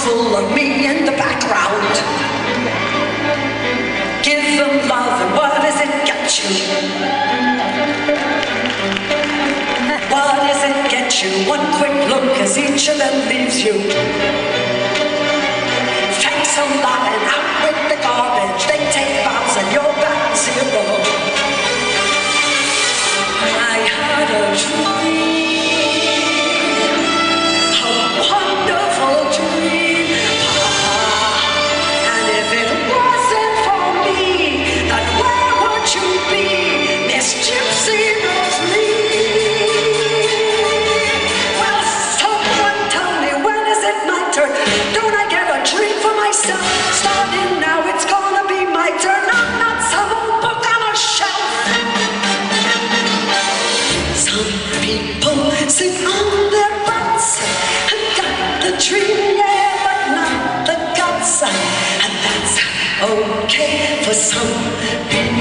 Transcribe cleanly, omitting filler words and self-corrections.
full of me in the background. Give them love and what does it get you? What does it get you? One quick look as each of them leaves you. Thanks a lot and out with the garbage. They take vows and you're back to zero. I had a dream, a wonderful dream, and if it wasn't for me, then where would you be, Miss Gypsy Rose Lee? Well, someone tell me, when is it my turn? Don't I get a treat for myself? Starting now, it's gonna be my turn. I'm not some old book on a shelf. Some people sit on their butts and got the dream, yeah, but not the guts. And that's okay for some people.